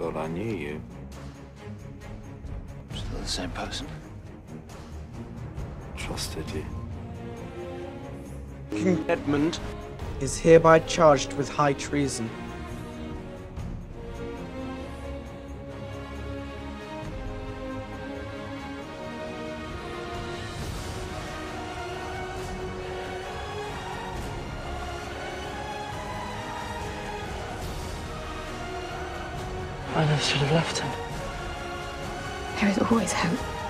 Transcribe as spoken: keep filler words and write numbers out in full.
thought I knew you. Still the same person. Trusted you. King Edmund is hereby charged with high treason. I never should have left him. There is always hope.